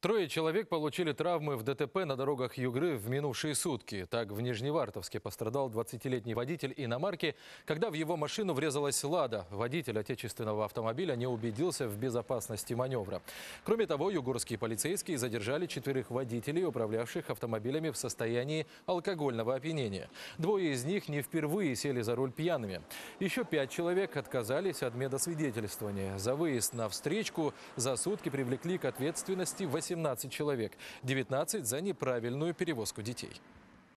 Трое человек получили травмы в ДТП на дорогах Югры в минувшие сутки. Так, в Нижневартовске пострадал 20-летний водитель иномарки, когда в его машину врезалась «Лада». Водитель отечественного автомобиля не убедился в безопасности маневра. Кроме того, югорские полицейские задержали 4 водителей, управлявших автомобилями в состоянии алкогольного опьянения. Двое из них не впервые сели за руль пьяными. Еще 5 человек отказались от медосвидетельствования. За выезд на встречку за сутки привлекли к ответственности 18 человек, 19 за неправильную перевозку детей.